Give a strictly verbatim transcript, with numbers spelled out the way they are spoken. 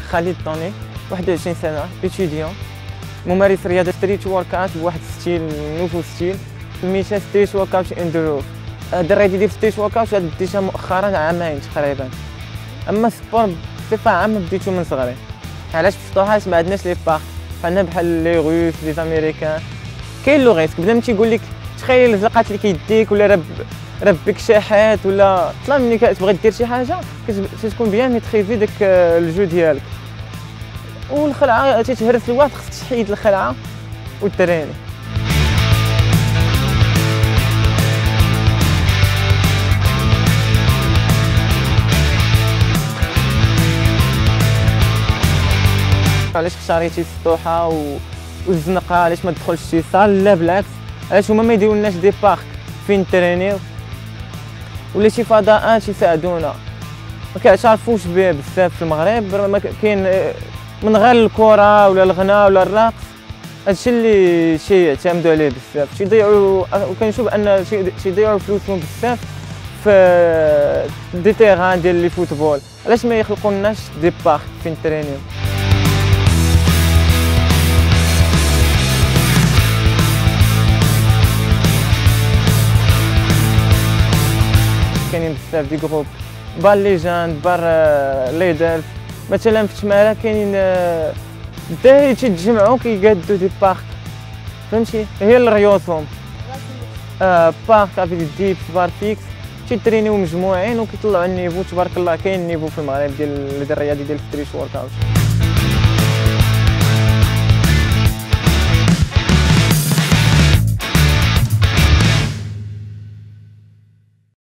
خالد طوني، واحد وعشرين سنة، إتيديون، ممارس رياضة ستريت وركات بواحد ستيل نوفو ستيل سميتها ستريت وركاوت اندورو. دريت يدير ستريت وركاوت بديتها مؤخرا عامين تقريبا. اما السبور بصفة عامة بديتو من صغري. علاش في سطوحات ما عندناش لي بارك بحالنا بحال لي روس لي زاميريكان. كاين لو ريسك بنادم تيقول لك تخيل زلقات لك يديك ولا رب ربك شاحات ولا طلع ملي كتبغي دير شي حاجه كتكون بيان ميتريزي داك الجو ديالك. والخلعه تتهرس الواحد خصك تحيد الخلعه وتريني. علاش اختاريتي السطوحه والزنقه؟ علاش ما تدخلش شي صال؟ لا بالعكس، علاش هما ما يديرولناش دي بارك فين نترينيو ولا شي فضاءات يساعدونا؟ ما كيعترفوش به بزاف في المغرب. ما كاين من غير الكره ولا الغناء ولا الرقص، هادشي اللي شي يعتمدوا عليه بزاف. تيضيعوا وكنشوف ان تيضيعوا فلوسهم بزاف في دي تيران ديال لي فوتبول. علاش ما يخلقوا لناش دي بارك فين نترينيو؟ كاينين بزاف دي جروب بار ليجاند بار ليدر مثلا في تمارا كاينين الدراري تيتجمعوا كيقادو دي بارك، فهمتي؟ هي الريوسهم آه بارك افيك ديب بار فيكس تيترينيو مجموعين وكيطلعوا النيفو. تبارك الله كاين نيفو في المغرب ديال الرياضي ديال الستريت ورك اوت.